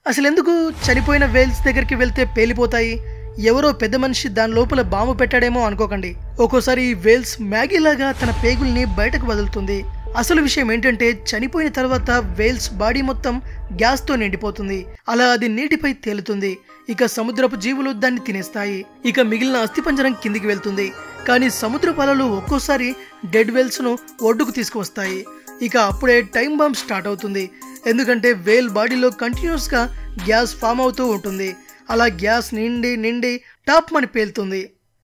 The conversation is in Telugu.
అసలెందుకు చనిపోయిన వేల్స్ దగ్గరికి వెళ్తే పేలిపోతాయి? ఎవరో పెద్ద మనిషి దాని లోపల బాంబు పెట్టాడేమో అనుకోకండి. ఒక్కోసారి ఈ వేల్స్ మ్యాగీలాగా తన పేగుల్ని బయటకు వదులుతుంది. అసలు విషయం ఏంటంటే చనిపోయిన తర్వాత వేల్స్ బాడీ మొత్తం గ్యాస్తో నిండిపోతుంది. అలా అది నీటిపై తేలుతుంది. ఇక సముద్రపు జీవులు దాన్ని తినేస్తాయి. ఇక మిగిలిన అస్థిపంజరం కిందికి వెళ్తుంది. కానీ సముద్రపు అలలు ఒక్కోసారి డెడ్ వేల్స్ ను ఒడ్డుకు తీసుకువస్తాయి. ఇక అప్పుడే టైం బాంబ్ స్టార్ట్ అవుతుంది. ఎందుకంటే వేల్ బాడీలో కంటిన్యూస్ గా గ్యాస్ ఫామ్ అవుతూ ఉంటుంది. అలా గ్యాస్ నిండి టాప్ మని పేలుతుంది.